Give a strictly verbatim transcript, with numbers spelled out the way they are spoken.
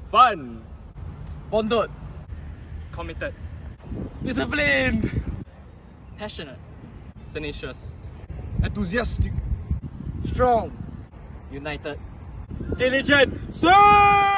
Fun. Bonded. Committed. Disciplined. Passionate. Tenacious. Enthusiastic. Strong. United. Diligent. Sir!